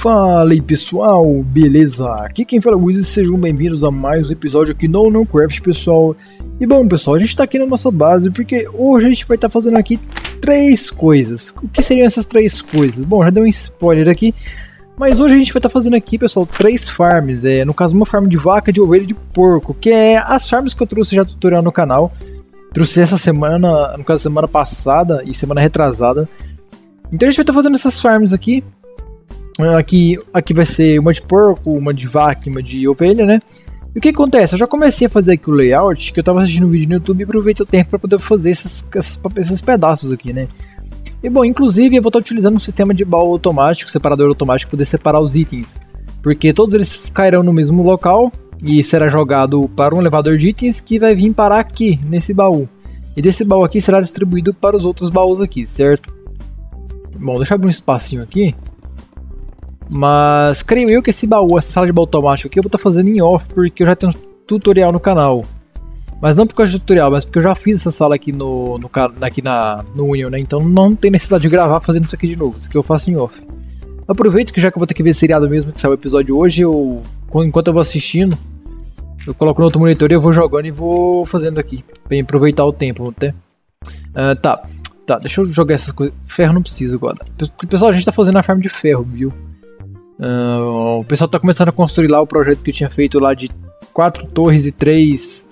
Fala aí pessoal, beleza? Aqui quem fala é o Wizzy, sejam bem-vindos a mais um episódio aqui no Minecraft, pessoal. E bom pessoal, a gente tá aqui na nossa base porque hoje a gente vai estar fazendo aqui três coisas. O que seriam essas três coisas? Bom, já deu um spoiler aqui, mas hoje a gente vai estar fazendo aqui, pessoal, três farms. No caso, uma farm de vaca, de ovelha e de porco, que é as farms que eu trouxe já tutorial no canal. Trouxe essa semana, no caso semana passada e semana retrasada. Então a gente vai estar fazendo essas farms aqui. Aqui vai ser uma de porco, uma de vaca e uma de ovelha, né? E o que acontece? Eu já comecei a fazer aqui o layout, que eu tava assistindo um vídeo no YouTube e aproveitei o tempo para poder fazer esses pedaços aqui, né? E bom, inclusive eu vou estar utilizando um sistema de baú automático, separador automático, para poder separar os itens. Porque todos eles cairão no mesmo local e será jogado para um elevador de itens que vai vir parar aqui, nesse baú. E desse baú aqui será distribuído para os outros baús aqui, certo? Bom, deixa eu abrir um espacinho aqui. Mas creio eu que esse baú, essa sala de baú automático aqui eu vou estar fazendo em off, porque eu já tenho um tutorial no canal. Mas não por causa de tutorial, mas porque eu já fiz essa sala aqui no Union, né? Então não tem necessidade de gravar fazendo isso aqui de novo, isso aqui eu faço em off. Aproveito que já que eu vou ter que ver seriado mesmo, que saiu o episódio hoje, enquanto eu vou assistindo, eu coloco no outro monitor e eu vou jogando e vou fazendo aqui, pra aproveitar o tempo até. Tá, deixa eu jogar essas coisas. Ferro não precisa agora. Pessoal, a gente tá fazendo a farm de ferro, viu? O pessoal tá começando a construir lá o projeto que eu tinha feito lá de 4 torres e 3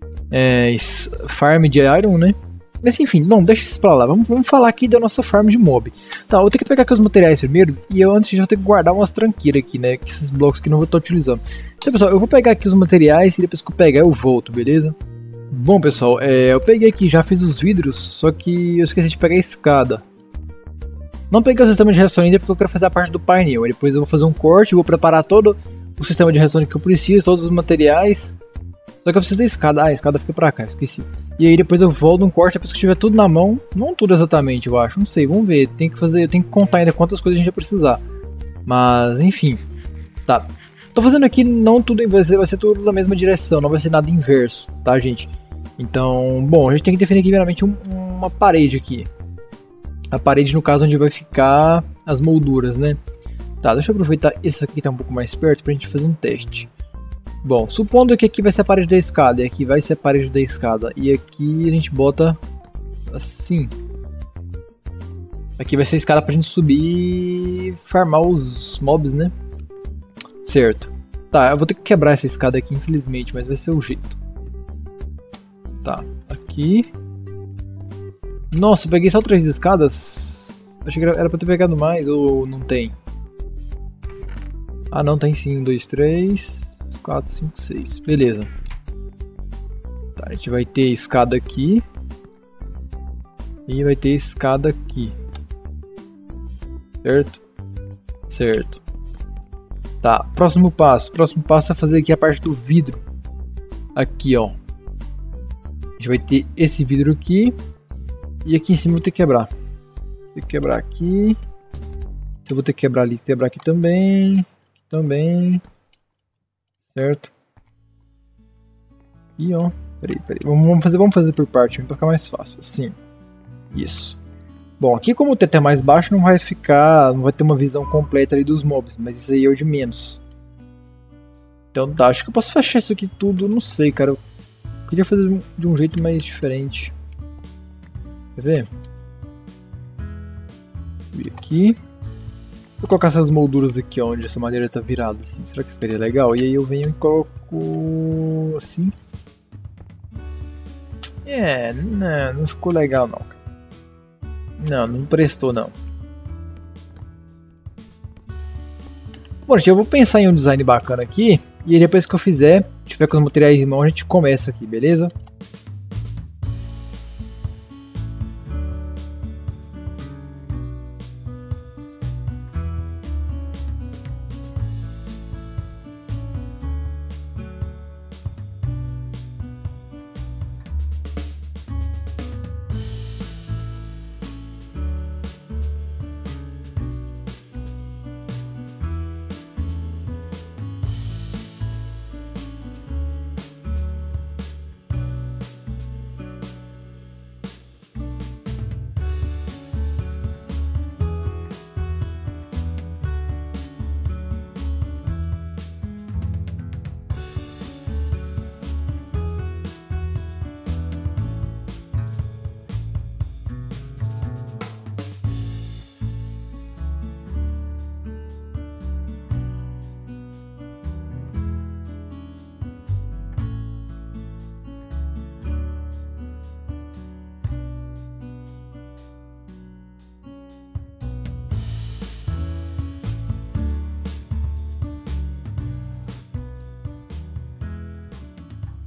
farm de iron, né? Mas enfim, não, deixa isso pra lá. Vamos falar aqui da nossa farm de mob. Tá, eu vou ter que pegar aqui os materiais primeiro. E eu antes já vou ter que guardar umas tranqueiras aqui, né? Que esses blocos que não vou estar utilizando. Então pessoal, eu vou pegar aqui os materiais e depois que eu pegar eu volto, beleza? Bom pessoal, eu peguei aqui, já fiz os vidros. Só que eu esqueci de pegar a escada. Não peguei o sistema de redstone ainda porque eu quero fazer a parte do painel. Depois eu vou fazer um corte, vou preparar todo o sistema de redstone que eu preciso, todos os materiais. Só que eu preciso da escada. Ah, a escada fica pra cá, esqueci. E aí depois eu volto um corte depois que tiver tudo na mão. Não tudo exatamente, eu acho. Não sei, vamos ver. Eu tenho que contar ainda quantas coisas a gente vai precisar. Mas, enfim. Tá. Tô fazendo aqui, não tudo vai ser tudo na mesma direção, não vai ser nada inverso, tá, gente? Então, bom, a gente tem que definir aqui primeiramente uma parede aqui. A parede, no caso, onde vai ficar as molduras, né? Tá, deixa eu aproveitar esse aqui que tá um pouco mais perto pra gente fazer um teste. Bom, supondo que aqui vai ser a parede da escada e aqui vai ser a parede da escada. E aqui a gente bota assim. Aqui vai ser a escada pra gente subir e farmar os mobs, né? Certo. Tá, eu vou ter que quebrar essa escada aqui, infelizmente, mas vai ser o jeito. Tá, aqui. Nossa, eu peguei só 3 escadas? Achei que era pra ter pegado mais, ou não tem? Ah não, tem sim, 1, 2, 3, 4, 5, 6, beleza. Tá, a gente vai ter escada aqui. E vai ter escada aqui. Certo? Certo. Tá, próximo passo é fazer aqui a parte do vidro. Aqui ó. A gente vai ter esse vidro aqui. E aqui em cima eu vou ter que quebrar. Vou ter que quebrar aqui. Eu vou ter que quebrar ali, quebrar aqui também. Aqui também. Certo? E ó. Peraí. Vamos fazer por parte, pra ficar mais fácil. Assim. Isso. Bom, aqui como o teto é mais baixo, não vai ter uma visão completa ali dos mobs. Mas isso aí é o de menos. Então tá, acho que eu posso fechar isso aqui tudo. Não sei, cara. Eu queria fazer de um jeito mais diferente. Quer ver? Vou aqui. Vou colocar essas molduras aqui onde essa madeira está virada. Assim. Será que ficaria legal? E aí eu venho e coloco assim. Não ficou legal não. Não prestou não. Bom, gente, eu vou pensar em um design bacana aqui. E aí depois que eu fizer, tiver com os materiais em mão, a gente começa aqui, beleza?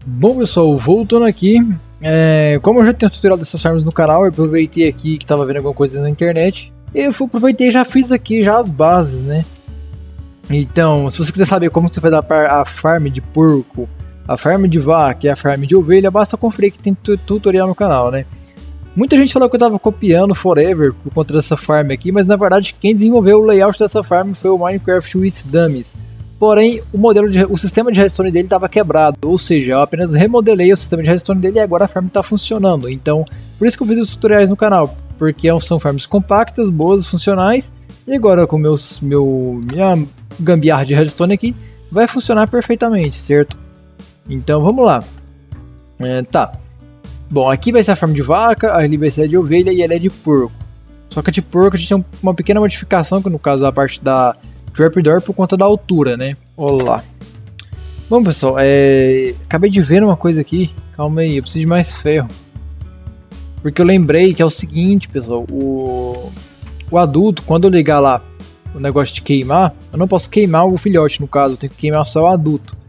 Bom pessoal, voltando aqui, como eu já tenho tutorial dessas farms no canal, eu aproveitei aqui que tava vendo alguma coisa na internet, e eu aproveitei e já fiz aqui já as bases, né? Então, se você quiser saber como você faz a farm de porco, a farm de vaca e a farm de ovelha, basta conferir que tem tutorial no canal, né? Muita gente falou que eu tava copiando Forever por conta dessa farm aqui, mas na verdade quem desenvolveu o layout dessa farm foi o Minecraft with Dummies. Porém, o sistema de redstone dele estava quebrado, ou seja, eu apenas remodelei o sistema de redstone dele e agora a farm está funcionando. Então, por isso que eu fiz os tutoriais no canal, porque são farms compactas, boas, funcionais, e agora com minha gambiarra de redstone aqui, vai funcionar perfeitamente, certo? Então, vamos lá. Tá. Bom, aqui vai ser a farm de vaca, ali vai ser a de ovelha e ela é de porco. Só que a de porco a gente tem uma pequena modificação, que no caso é a parte da Trapdoor por conta da altura, né? Olá. Bom pessoal, acabei de ver uma coisa aqui. Calma aí, eu preciso de mais ferro. Porque eu lembrei que é o seguinte, pessoal. O adulto, quando eu ligar lá o negócio de queimar, eu não posso queimar o filhote, no caso. Eu tenho que queimar só o adulto.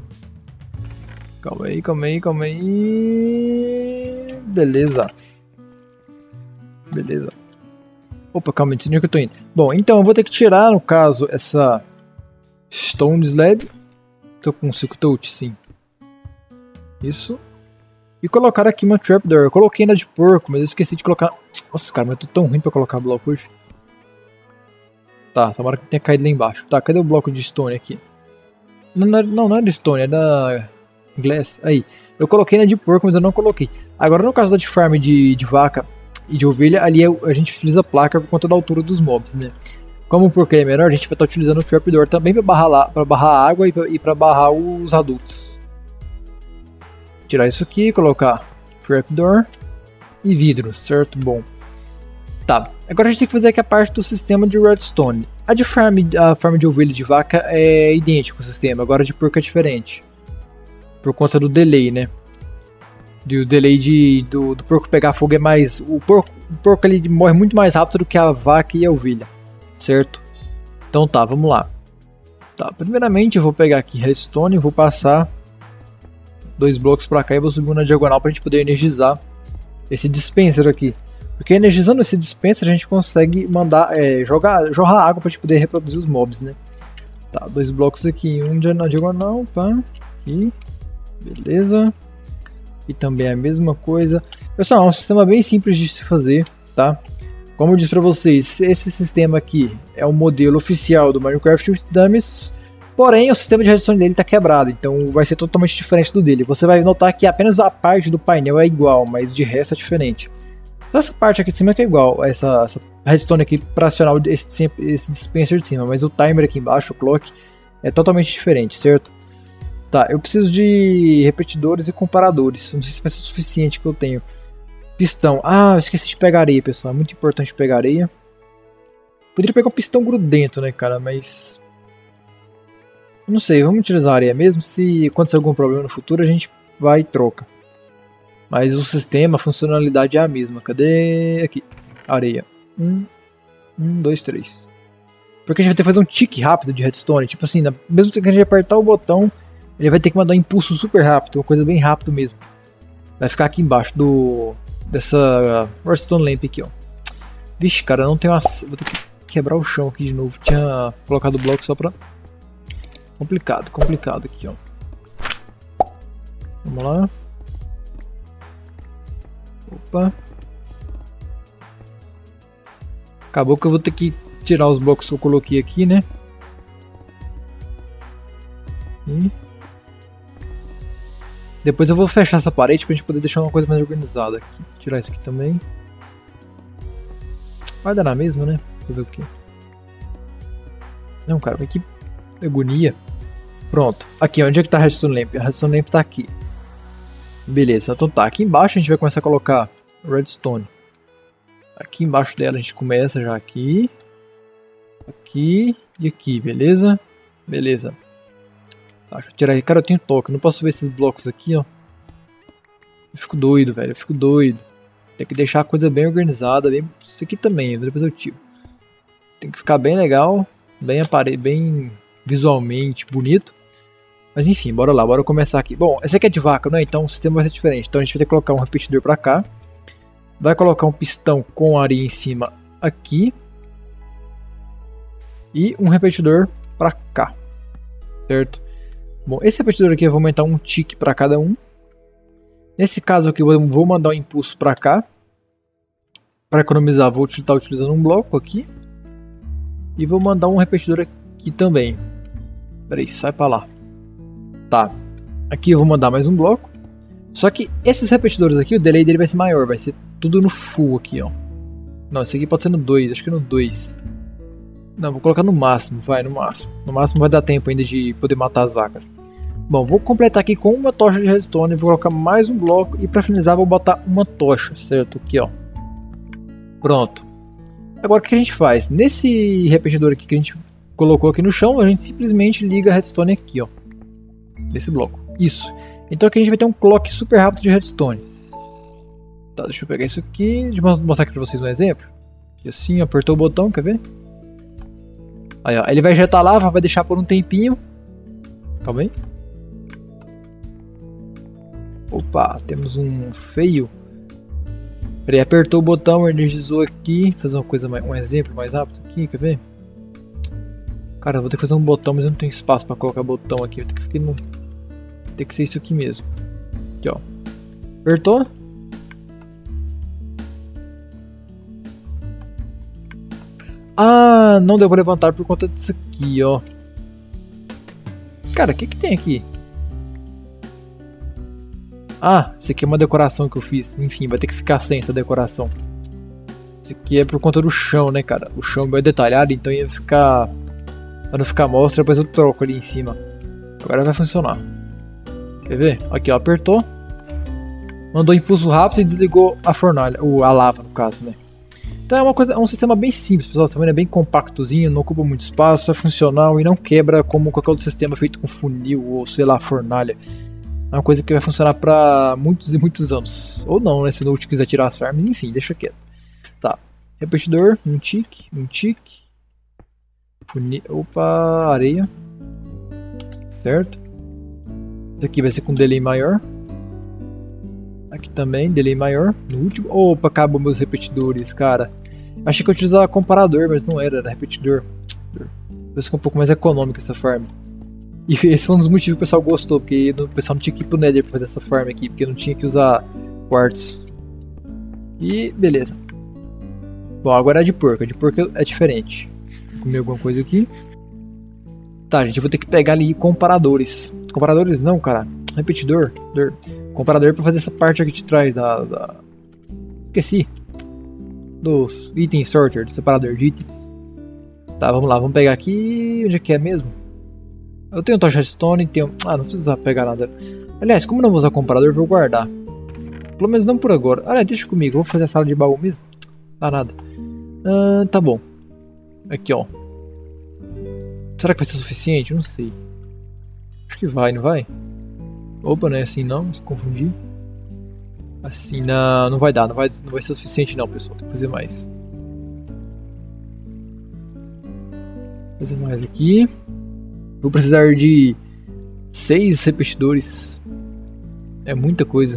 Calma aí, calma aí, calma aí. Beleza. Beleza. Opa, calma, onde que eu tô indo? Bom, então eu vou ter que tirar, no caso, essa Stone Slab. Tô com um Silk Touch, sim. Isso. E colocar aqui uma Trapdoor. Eu coloquei na de porco, mas eu esqueci de colocar... Nossa, cara, mas eu tô tão ruim pra colocar bloco hoje. Tá, tomara que tenha caído lá embaixo. Tá, cadê o bloco de Stone aqui? Não é de Stone, é da Glass. Aí, eu coloquei na de porco, mas eu não coloquei. Agora, no caso da de farm de vaca e de ovelha, ali a gente utiliza placa por conta da altura dos mobs, né? Como o porco é menor, a gente vai estar utilizando o Trapdoor também para barrar a água e para barrar os adultos. Tirar isso aqui, colocar Trapdoor e vidro, certo? Bom. Tá, agora a gente tem que fazer aqui a parte do sistema de redstone. A farm de ovelha e de vaca é idêntico o sistema, agora a de porco é diferente. Por conta do delay, né? O delay do porco pegar fogo é mais... O porco ele morre muito mais rápido do que a vaca e a ovelha, certo? Então tá, vamos lá. Tá, primeiramente eu vou pegar aqui redstone e vou passar 2 blocos pra cá e vou subir na diagonal pra gente poder energizar esse dispenser aqui. Porque energizando esse dispenser a gente consegue mandar, jorrar água pra gente poder reproduzir os mobs, né? Tá, 2 blocos aqui, um na diagonal, pá, aqui, beleza. E também a mesma coisa. Pessoal, é um sistema bem simples de se fazer, tá? Como eu disse pra vocês, esse sistema aqui é o modelo oficial do Minecraft with Dummies, porém o sistema de redstone dele está quebrado, então vai ser totalmente diferente do dele. Você vai notar que apenas a parte do painel é igual, mas de resto é diferente. Então, essa parte aqui de cima que é igual, essa redstone aqui para acionar esse dispenser de cima, mas o timer aqui embaixo, o clock, é totalmente diferente, certo? Tá, eu preciso de repetidores e comparadores. Não sei se vai ser o suficiente que eu tenho. Pistão. Ah, eu esqueci de pegar areia, pessoal. É muito importante pegar areia. Poderia pegar um pistão grudento, né, cara? Mas... não sei, vamos utilizar a areia mesmo. Se acontecer algum problema no futuro, a gente vai e troca. Mas o sistema, a funcionalidade é a mesma. Cadê? Aqui. Areia. 1, 2, 3. Porque a gente vai ter que fazer um tique rápido de redstone. Tipo assim, mesmo que a gente apertar o botão... ele vai ter que mandar um impulso super rápido, uma coisa bem rápido mesmo. Vai ficar aqui embaixo dessa redstone lamp aqui, ó. Vixe, cara, não tem uma... vou ter que quebrar o chão aqui de novo. Tinha colocado o bloco só pra... complicado aqui, ó. Vamos lá. Opa. Acabou que eu vou ter que tirar os blocos que eu coloquei aqui, né? E... depois eu vou fechar essa parede pra gente poder deixar uma coisa mais organizada aqui. Tirar isso aqui também. Vai dar na mesma, né? Fazer o quê? Não, cara, mas que agonia. Pronto. Aqui, onde é que tá a redstone lamp? A redstone lamp tá aqui. Beleza, então tá. Aqui embaixo a gente vai começar a colocar redstone. Aqui embaixo dela a gente começa já aqui. Aqui e aqui, beleza? Beleza. Deixa eu tirar aqui. Cara, eu tenho toque. Não posso ver esses blocos aqui, ó. Eu fico doido, velho. Eu fico doido. Tem que deixar a coisa bem organizada. Bem... isso aqui também, depois eu tiro. Tem que ficar bem legal. Bem visualmente bonito. Mas enfim, bora lá, bora começar aqui. Bom, essa aqui é de vaca, né? Então o sistema vai ser diferente. Então a gente vai ter que colocar um repetidor pra cá. Vai colocar um pistão com areia em cima aqui. E um repetidor pra cá. Certo? Bom, esse repetidor aqui eu vou aumentar um tique pra cada um. Nesse caso aqui eu vou mandar um impulso pra cá. Para economizar, vou estar utilizando um bloco aqui. E vou mandar um repetidor aqui também. Peraí, sai pra lá. Tá, aqui eu vou mandar mais um bloco. Só que esses repetidores aqui, o delay dele vai ser maior. Vai ser tudo no full aqui, ó. Não, esse aqui pode ser no 2, acho que no 2. Não, vou colocar no máximo, vai, no máximo. No máximo vai dar tempo ainda de poder matar as vacas. Bom, vou completar aqui com uma tocha de redstone. Vou colocar mais um bloco e para finalizar vou botar uma tocha, certo? Aqui, ó. Pronto. Agora o que a gente faz? Nesse repetidor aqui que a gente colocou aqui no chão, a gente simplesmente liga a redstone aqui, ó. Desse bloco. Isso. Então aqui a gente vai ter um clock super rápido de redstone. Tá, deixa eu pegar isso aqui. Deixa eu mostrar aqui pra vocês um exemplo. E assim, apertou o botão, quer ver? Aí, ó. Ele vai injetar lava, vai deixar por um tempinho. Calma aí. Opa, temos um feio. Peraí, apertou o botão, energizou aqui. Vou fazer uma coisa um exemplo mais rápido aqui, quer ver? Cara, eu vou ter que fazer um botão, mas eu não tenho espaço pra colocar botão aqui. Tem que ser isso aqui mesmo. Aqui, ó. Apertou. Ah, não deu pra levantar por conta disso aqui, ó. Cara, o que tem aqui? Ah, isso aqui é uma decoração que eu fiz. Enfim, vai ter que ficar sem essa decoração. Isso aqui é por conta do chão, né, cara? O chão é bem detalhado, então ia ficar... Pra não ficar mostra, depois eu troco ali em cima. Agora vai funcionar. Quer ver? Aqui, ó, apertou. Mandou impulso rápido e desligou a fornalha, a lava no caso, né? Então é um sistema bem simples, pessoal. Também é bem compactozinho, não ocupa muito espaço, é funcional e não quebra como qualquer outro sistema feito com funil ou sei lá, fornalha. É uma coisa que vai funcionar pra muitos e muitos anos. Ou não, né? Se não quiser tirar as farms, enfim, deixa quieto. Tá. Repetidor, um tique, um tique. Opa, areia. Certo. Esse aqui vai ser com delay maior. Aqui também, delay maior. No último. Opa, acabou meus repetidores, cara. Achei que eu utilizava comparador, mas não era repetidor. Vai ser um pouco mais econômico essa farm. E esse foi um dos motivos que o pessoal gostou, porque o pessoal não tinha que ir pro Nether pra fazer essa farm aqui, porque não tinha que usar quartzo. E beleza. Bom, agora é de porco. A de porco é diferente. Vou comer alguma coisa aqui. Tá, gente, eu vou ter que pegar ali comparadores. Comparadores não, cara. Repetidor. Comparador pra fazer essa parte aqui de trás da... Esqueci. Dos item sorter, do separador de itens. Tá, vamos lá, vamos pegar aqui. Onde é que é mesmo? Eu tenho tocha redstone, tenho... Ah, não precisa pegar nada. Aliás, como não vou usar comparador, vou guardar. Pelo menos não por agora. Aliás, deixa comigo, vou fazer a sala de baú mesmo. Dá nada. Tá bom. Aqui, ó. Será que vai ser suficiente? Não sei. Acho que vai, não vai? Opa, não é assim não, se confundir. Assim, não vai dar, não vai ser suficiente não, pessoal. Tem que fazer mais. Fazer mais aqui. Vou precisar de 6 repetidores. É muita coisa.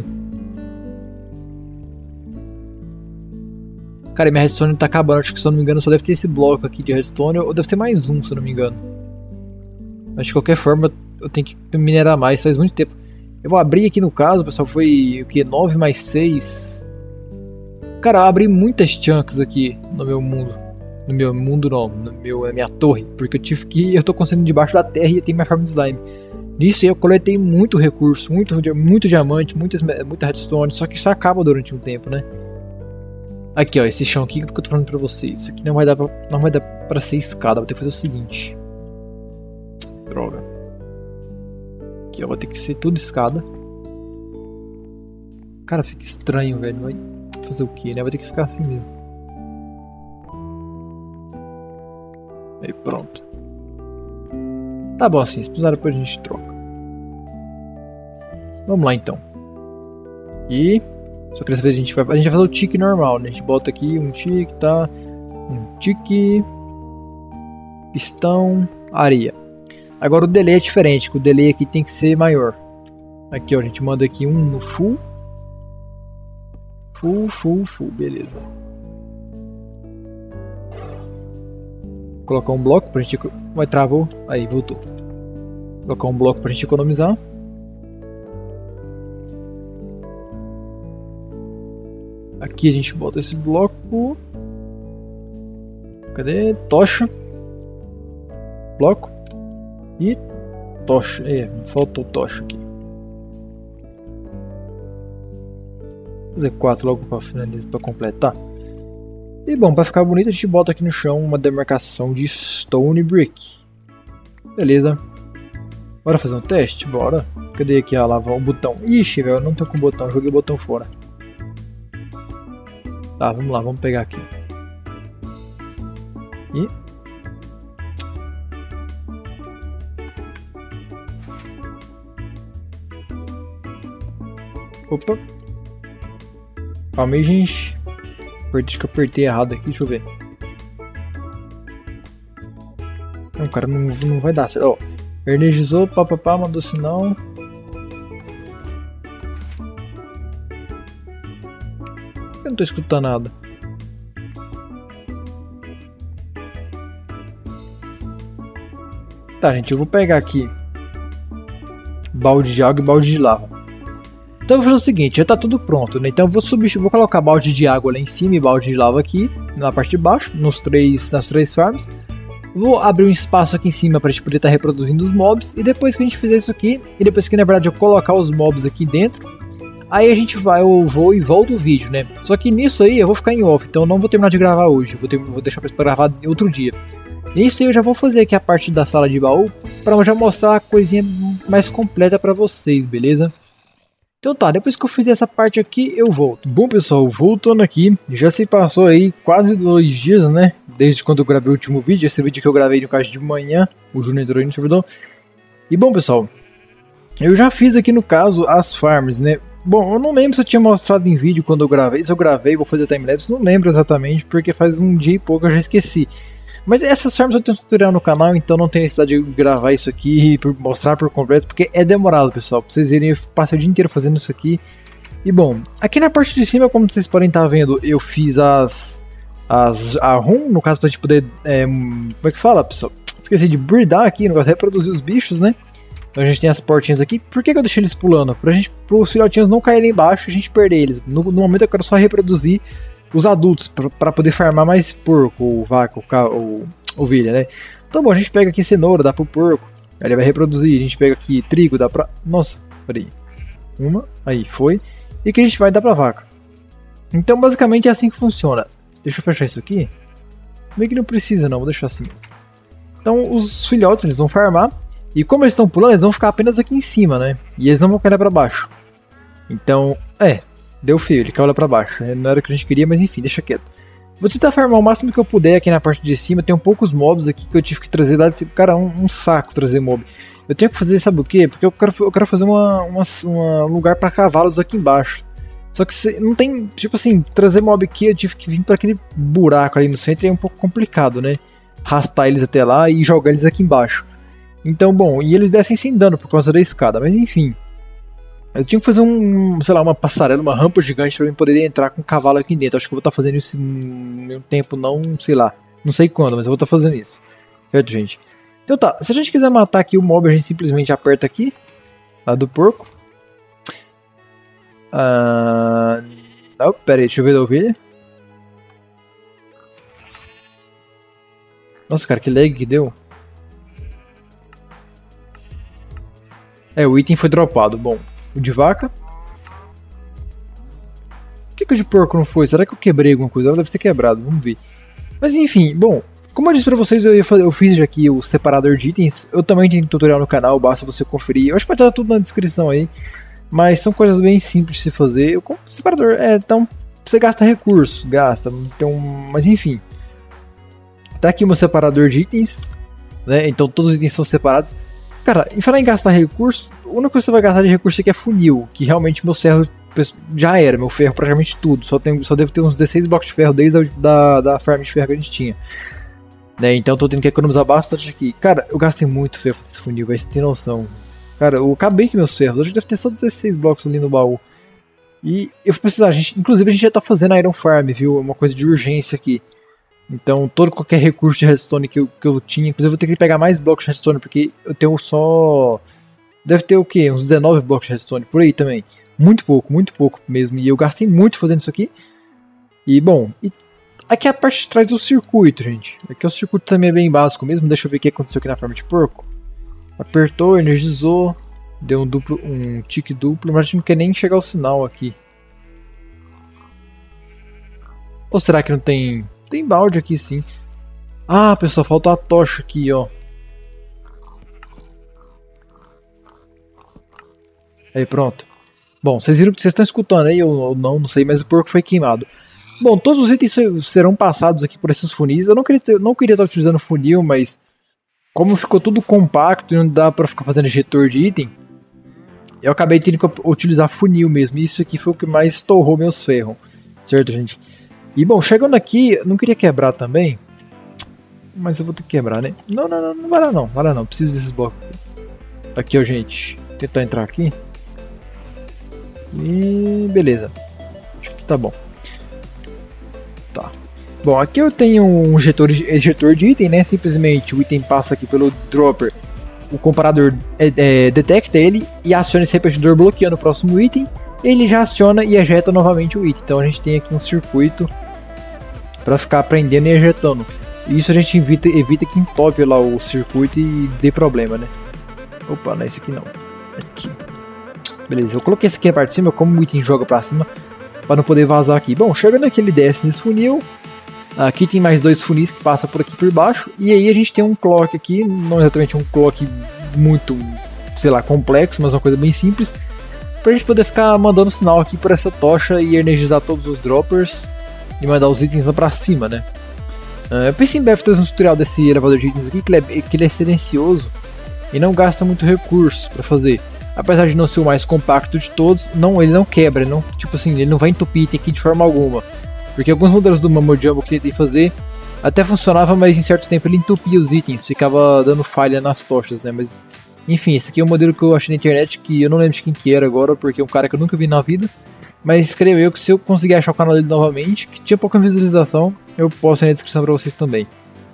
Cara, minha redstone tá acabando. Acho que, se eu não me engano, só deve ter esse bloco aqui de redstone. Ou deve ter mais um, se eu não me engano. Mas de qualquer forma, eu tenho que minerar mais. Faz muito tempo. Eu vou abrir aqui no caso, pessoal. Foi o que? 9 mais 6. Cara, eu abri muitas chunks aqui no meu mundo. No meu mundo não, na minha torre. Porque eu tô construindo debaixo da terra e eu tenho minha farm de slime. Nisso eu coletei muito recurso, muito diamante, muita redstone. Só que isso acaba durante um tempo, né? Aqui, ó, esse chão aqui que eu tô falando pra vocês. Isso aqui não vai dar pra ser escada. Vou ter que fazer o seguinte. Droga. Aqui, ó, vai ter que ser tudo escada. Cara, fica estranho, velho. Vai fazer o que, né? Vai ter que ficar assim mesmo. Aí, pronto. Tá bom assim, se precisar depois a gente troca. Vamos lá então. E... Só que dessa vez a gente vai fazer o tique normal, né? A gente bota aqui um tique, tá? Um tique... Pistão... Areia. Agora o delay é diferente, que o delay aqui tem que ser maior. Aqui ó, a gente manda aqui um no full. Full, beleza. Vou colocar um bloco pra gente... Vai, travou. Aí, voltou. Vou colocar um bloco pra gente economizar. Aqui a gente bota esse bloco. Cadê? Tocha. Bloco. E tocha. Faltou tocha aqui. Vou fazer 4 logo para finalizar, para completar. E bom, para ficar bonito a gente bota aqui no chão uma demarcação de Stone Brick. Beleza. Bora fazer um teste? Bora. Cadê aqui a lavar o botão? Ixi, velho, eu não tô com o botão, joguei o botão fora. Tá, vamos lá, vamos pegar aqui. E... Opa. Calma aí, gente. Acho que eu apertei errado aqui, deixa eu ver. Não, cara, não vai dar certo. Ó, energizou, papapá, mandou sinal. Eu não tô escutando nada. Tá, gente, eu vou pegar aqui balde de água e balde de lava. Então eu vou fazer o seguinte, já tá tudo pronto, né? Então eu vou colocar balde de água lá em cima e balde de lava aqui, na parte de baixo, nas três farms. Vou abrir um espaço aqui em cima pra gente poder estar reproduzindo os mobs. E depois que a gente fizer isso aqui, e depois que na verdade eu colocar os mobs aqui dentro, aí a gente eu vou e volto o vídeo, né? Só que nisso aí eu vou ficar em off, então eu não vou terminar de gravar hoje, vou deixar pra gravar outro dia. Nisso aí eu já vou fazer aqui a parte da sala de baú, pra já mostrar a coisinha mais completa pra vocês, beleza? Então tá, depois que eu fizer essa parte aqui, eu volto. Bom pessoal, voltando aqui, já se passou aí quase 2 dias, né? Desde quando eu gravei o último vídeo, esse vídeo que eu gravei no caso de manhã, o Júnior entrou aí no servidor. E bom pessoal, eu já fiz aqui no caso as farms, né? Bom, eu não lembro se eu tinha mostrado em vídeo quando eu gravei, se eu gravei, vou fazer timelapse, não lembro exatamente, porque faz um dia e pouco eu já esqueci. Mas essas farms eu tenho um tutorial no canal, então não tem necessidade de gravar isso aqui e mostrar por completo, porque é demorado, pessoal. Pra vocês verem, eu passei o dia inteiro fazendo isso aqui. E bom, aqui na parte de cima, como vocês podem estar vendo, eu fiz a room, no caso pra gente poder, como é que fala, pessoal? Esqueci de breedar aqui, no caso, reproduzir os bichos, né? Então a gente tem as portinhas aqui. Por que eu deixei eles pulando? Para os filhotinhos não caírem embaixo e a gente perder eles. No momento eu quero só reproduzir os adultos, para poder farmar mais porco, vaca, ovelha, né? Então bom, a gente pega aqui cenoura, dá pro porco, aí ele vai reproduzir. A gente pega aqui trigo, dá pra... Nossa, peraí. Aí, foi. E que a gente vai dar pra vaca. Então basicamente é assim que funciona. Deixa eu fechar isso aqui. Meio que não precisa não, vou deixar assim. Então os filhotes, eles vão farmar. E como eles estão pulando, eles vão ficar apenas aqui em cima, né? E eles não vão cair pra baixo. Então, deu feio, ele caiu lá pra baixo. Não era o que a gente queria, mas enfim, deixa quieto. Vou tentar farmar o máximo que eu puder aqui na parte de cima. Tem poucos mobs aqui que eu tive que trazer lá. Cara, um saco trazer mob. Eu tenho que fazer, sabe o quê? Porque eu quero fazer um lugar pra cavalos aqui embaixo. Só que não tem, tipo assim, trazer mob aqui eu tive que vir pra aquele buraco ali no centro e é um pouco complicado, né? Arrastar eles até lá e jogar eles aqui embaixo. Então, bom, e eles descem sem dano por causa da escada, mas enfim. Eu tinha que fazer sei lá, uma passarela, uma rampa gigante pra eu poder entrar com o cavalo aqui dentro. Acho que eu vou estar fazendo isso em um tempo, sei lá, não sei quando, mas eu vou estar fazendo isso. Certo, gente? Então tá, se a gente quiser matar aqui o mob, a gente simplesmente aperta aqui, lá do porco. Não, pera aí, deixa eu ver da ovelha. Nossa, cara, que lag que deu. O item foi dropado. Bom, o de vaca. Por que o de porco não foi? Será que eu quebrei alguma coisa? Ela deve ter quebrado, vamos ver. Mas enfim, bom, como eu disse pra vocês, eu fiz já aqui o separador de itens. Eu também tenho tutorial no canal, basta você conferir. Eu acho que vai estar tudo na descrição aí. Mas são coisas bem simples de se fazer. O separador, então, você gasta recursos, então, mas enfim. Tá aqui o meu separador de itens, né? Então todos os itens são separados. Cara, em falar em gastar recursos, a única coisa que você vai gastar de recurso aqui é funil, que realmente meu ferro já era, meu ferro praticamente tudo, só devo ter uns 16 blocos de ferro desde da farm de ferro que a gente tinha. né? Então eu tô tendo que economizar bastante aqui. Cara, eu gastei muito ferro nesse funil, velho, você tem noção. Cara, eu acabei com meus ferros, hoje deve ter só 16 blocos ali no baú. E eu vou precisar, inclusive a gente já tá fazendo Iron Farm, viu? É uma coisa de urgência aqui. Então qualquer recurso de redstone que eu tinha, inclusive eu vou ter que pegar mais blocos de redstone, porque eu tenho só... Deve ter o quê? Uns 19 blocos de redstone, por aí também. Muito pouco mesmo. E eu gastei muito fazendo isso aqui. E bom, aqui é a parte de trás do circuito, gente. Aqui o circuito também é bem básico mesmo. Deixa eu ver o que aconteceu aqui na farm de porco. Apertou, energizou, deu um tique duplo, mas a gente não quer nem chegar ao sinal aqui. Ou será que não tem... Tem balde aqui sim. Ah, pessoal, faltou a tocha aqui, ó. Aí, pronto. Bom, vocês viram que vocês estão escutando aí, ou não sei, mas o porco foi queimado. Bom, todos os itens serão passados aqui por esses funis. Eu não queria estar utilizando funil, mas como ficou tudo compacto e não dá pra ficar fazendo injetor de item, eu acabei tendo que utilizar funil mesmo. Isso aqui foi o que mais torrou meus ferros. Certo, gente? E bom, chegando aqui, não queria quebrar também, mas eu vou ter que quebrar, né? Não vai lá não, preciso desses blocos. Aqui, ó, gente. Vou tentar entrar aqui. E beleza. Acho que tá bom. Tá. Bom, aqui eu tenho um ejetor de item, né? Simplesmente o item passa aqui pelo dropper. O comparador detecta ele e aciona esse repetidor bloqueando o próximo item. Ele já aciona e ejeta novamente o item. Então a gente tem aqui um circuito para ficar prendendo e ejetando. Isso a gente evita que entope lá o circuito e dê problema, né? Opa, não é esse aqui não. Aqui. Beleza, eu coloquei esse aqui na parte de cima, como o item joga pra cima, para não poder vazar aqui. Bom, chegando aqui ele desce nesse funil. Aqui tem mais dois funis que passam por aqui por baixo. E aí a gente tem um clock aqui, não exatamente um clock muito, sei lá, complexo, mas uma coisa bem simples. Pra gente poder ficar mandando sinal aqui por essa tocha e energizar todos os droppers e mandar os itens lá pra cima, né? Eu pensei em breve fazer um tutorial desse elevador de itens aqui, que ele é silencioso e não gasta muito recurso pra fazer. Apesar de não ser o mais compacto de todos, ele não quebra, ele não vai entupir item aqui de forma alguma. Porque alguns modelos do Mumbo Jumbo que eu tentei fazer até funcionava, mas em certo tempo ele entupia os itens, ficava dando falha nas tochas, né? Mas enfim, esse aqui é um modelo que eu achei na internet, que eu não lembro de quem que era agora, porque é um cara que eu nunca vi na vida. Mas escreveu que se eu conseguir achar o canal dele novamente, que tinha pouca visualização, eu posto aí na descrição pra vocês também.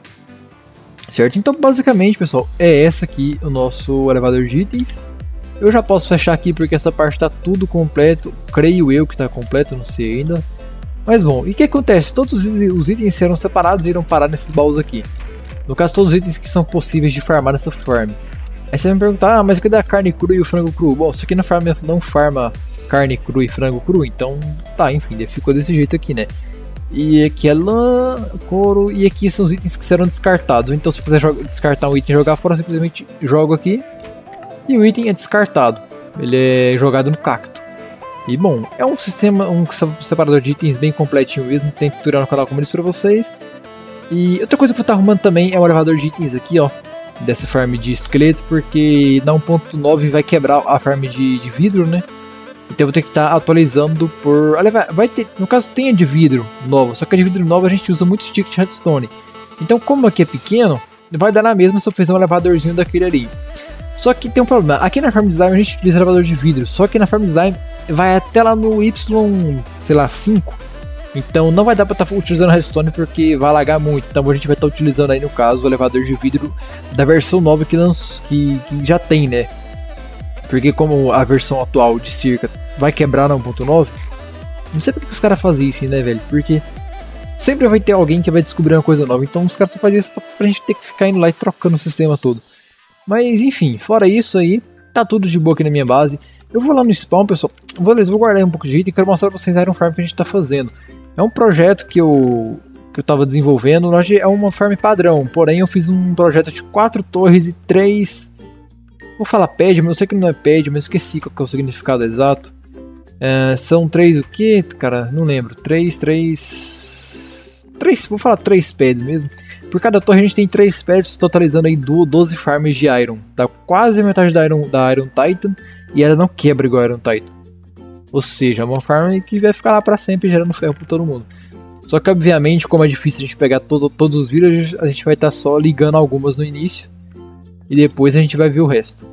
Certo? Então basicamente, pessoal, é essa aqui o nosso elevador de itens. Eu já posso fechar aqui porque essa parte está tudo completo, creio eu que está completo, não sei ainda. Mas bom, e o que acontece? Todos os itens serão separados e irão parar nesses baús aqui. No caso, todos os itens que são possíveis de farmar nessa farm. Aí você vai me perguntar, mas cadê a carne crua e o frango cru? Bom, isso aqui na farm não farma carne crua e frango cru, então tá, enfim, ficou desse jeito aqui, né? E aqui é lã, couro, e aqui são os itens que serão descartados. Então se você quiser descartar um item e jogar fora, simplesmente jogo aqui. E o item é descartado, ele é jogado no cacto. E bom, é um separador de itens bem completinho mesmo, tem tutorial no canal como eu disse pra vocês. E outra coisa que eu vou estar arrumando também é o elevador de itens aqui, ó, dessa farm de esqueleto, porque na 1.9 vai quebrar a farm de vidro, né? Então eu vou ter que estar atualizando por... Olha, vai ter, no caso tem a de vidro nova, só que a de vidro nova a gente usa muito stick de redstone. Então como aqui é pequeno, vai dar na mesma se eu fizer um elevadorzinho daquele ali. Só que tem um problema, aqui na Farm Slime a gente utiliza elevador de vidro, só que na Farm Slime vai até lá no Y, sei lá, 5. Então não vai dar pra estar utilizando redstone porque vai alagar muito, então a gente vai estar utilizando aí no caso o elevador de vidro da versão nova que já tem, né? Porque como a versão atual de Circa vai quebrar na 1.9, não sei porque os caras fazem isso, né, velho? Porque sempre vai ter alguém que vai descobrir uma coisa nova, então os caras só fazem isso pra gente ter que ficar indo lá e trocando o sistema todo. Mas enfim, fora isso aí, tá tudo de boa aqui na minha base. Eu vou lá no spawn, pessoal. Beleza, vou guardar um pouco de item e quero mostrar pra vocês a Iron Farm que a gente tá fazendo. É um projeto que eu tava desenvolvendo. Hoje é uma farm padrão, porém eu fiz um projeto de 4 torres e 3... Vou falar pad, mas eu sei que não é pad, mas esqueci qual que é o significado exato. São 3 o que, cara? Não lembro. 3, vou falar 3 pads mesmo. Por cada torre a gente tem 3 pads, totalizando aí 12 farms de Iron. Dá quase a metade da Iron Titan e ela não quebra igual a Iron Titan. Ou seja, é uma farm que vai ficar lá pra sempre gerando ferro pra todo mundo. Só que obviamente, como é difícil a gente pegar todos os villagers, a gente vai estar só ligando algumas no início. E depois a gente vai ver o resto.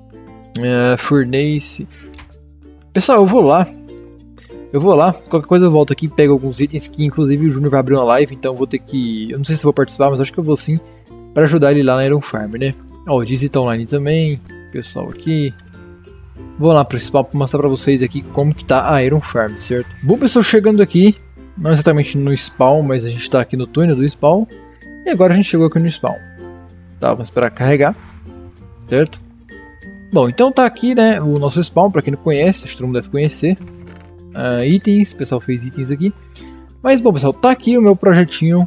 Furnace. Pessoal, eu vou lá. Qualquer coisa eu volto aqui e pego alguns itens que inclusive o Júnior vai abrir uma live, então eu vou ter que... Eu não sei se vou participar, mas acho que eu vou sim, para ajudar ele lá na Iron Farm, né? Ó, o Dizzy tá online também, pessoal aqui. Vou lá pro spawn para mostrar pra vocês aqui como que tá a Iron Farm, certo? Bom, pessoal, chegando aqui, não exatamente no spawn, mas a gente tá aqui no túnel do spawn. E agora a gente chegou aqui no spawn. Tá, vamos esperar carregar, certo? Bom, então tá aqui, né, o nosso spawn, pra quem não conhece, acho que todo mundo deve conhecer. Itens, o pessoal fez itens aqui. Mas bom, pessoal, tá aqui o meu projetinho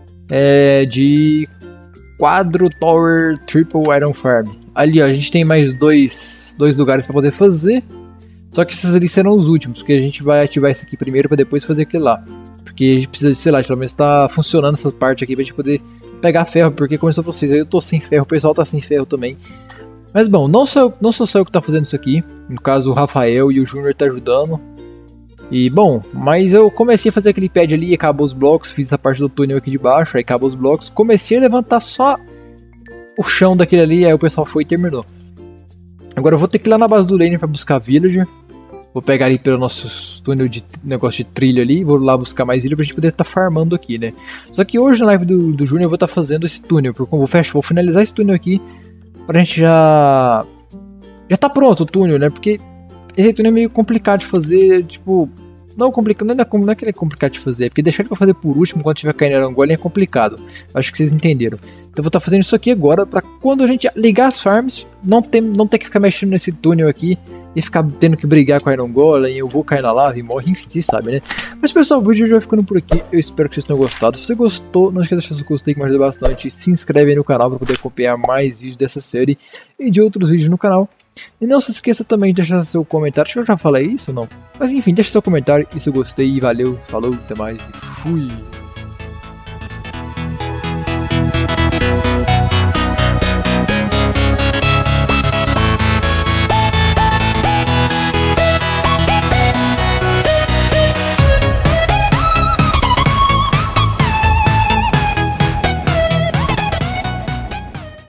de quadro Tower Triple Iron Farm. Ali, ó, a gente tem mais dois lugares para poder fazer. Só que esses ali serão os últimos, porque a gente vai ativar esse aqui primeiro para depois fazer aquele lá. Porque a gente precisa, sei lá, pelo menos tá funcionando essa parte aqui pra gente poder pegar ferro, porque como eu disse a vocês, eu tô sem ferro, o pessoal tá sem ferro também. Mas bom, não sou só eu que tá fazendo isso aqui. No caso, o Rafael e o Júnior tá ajudando. E bom, mas eu comecei a fazer aquele pad ali, acabou os blocos, fiz essa parte do túnel aqui de baixo, aí acabou os blocos, comecei a levantar só o chão daquele ali, aí o pessoal foi e terminou. Agora eu vou ter que ir lá na base do Laner pra buscar villager, vou pegar ali pelo nosso túnel de negócio de trilho ali, vou lá buscar mais villager pra gente poder estar farmando aqui, né. Só que hoje na live do Júnior eu vou estar fazendo esse túnel, porque eu vou finalizar esse túnel aqui, pra gente já tá pronto o túnel, né, porque esse túnel é meio complicado de fazer, tipo... Não é que ele é complicado de fazer, é porque deixar ele pra fazer por último, quando tiver caindo Aranguolem, é complicado. Acho que vocês entenderam. Então eu vou estar fazendo isso aqui agora, pra quando a gente ligar as farms, não ter que ficar mexendo nesse túnel aqui, e ficar tendo que brigar com a Iron Golem, eu vou cair na lava e morre, enfim, vocês sabem, né? Mas pessoal, o vídeo já vai ficando por aqui, eu espero que vocês tenham gostado. Se você gostou, não esqueça de deixar seu gostei que me ajuda bastante, se inscreve aí no canal para poder acompanhar mais vídeos dessa série e de outros vídeos no canal. E não se esqueça também de deixar seu comentário, acho que eu já falei isso ou não? Mas enfim, deixa seu comentário, isso eu gostei, valeu, falou, até mais e fui!